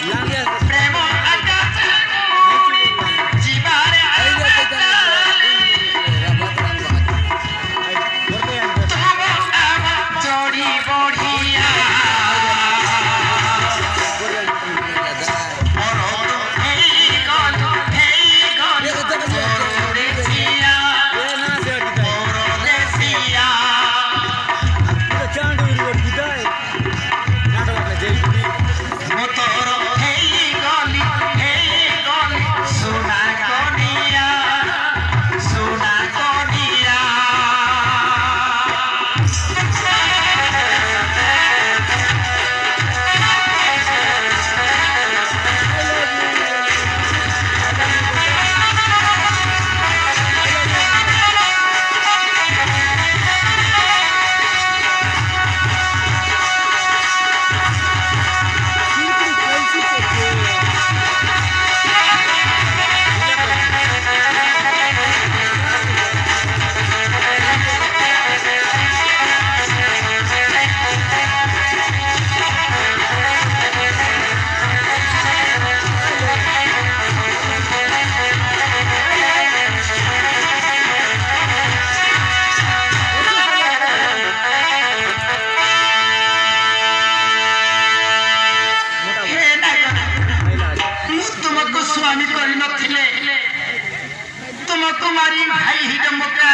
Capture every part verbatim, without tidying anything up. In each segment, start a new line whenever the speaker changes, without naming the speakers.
तुमको मारी भाई हिडम्बका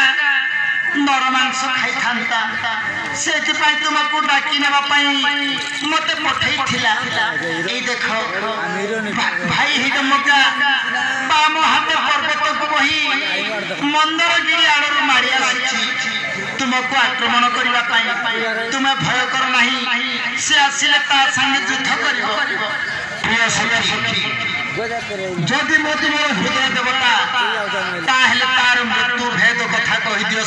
नरमांस खाई थांता सेति पाई तुमको डाकी नेबा पाई मते पठै थिला ए देखो भाई हिडम्बका बाम हाते पर्वत को बही मंदरगिरी आड़र मारी आसी तुमको आक्रमण करबा पाई तुमे भय कर नाही से आसिले ता संगे युद्ध करिवो प्रिय सखी जदि मो तुम हृदय देवता ताहले तार मृत्यु भेद कथा कहि दियो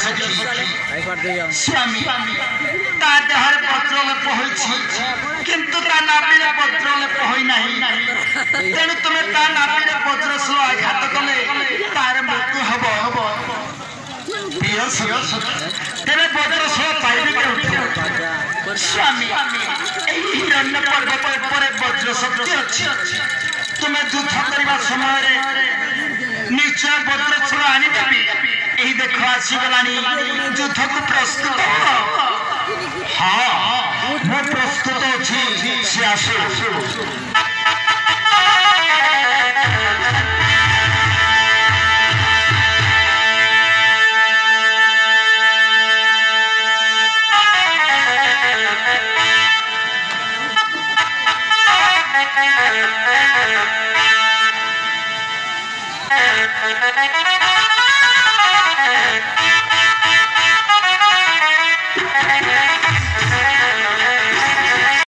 सखी स्वामी ता देहर पत्र में पहुंची किंतु ता नापीरे पत्र में पहुई नाही तेनु तुमे ता नापीरे पत्र सो आघात कले तार मृत्यु हबो हबो प्रिय सखी तेरे पत्र सो पाइबे के स्वामी एही हिरण्य पर्वत पर वज्र शक्ति अछि तुम्हें युद्ध करने समय निश्चय वज्र छुड़ा आनी देवी यही देख आसीगलानी युद्ध को प्रस्तुत हाँ मैं प्रस्तुत अच्छी से आसु
Thank you.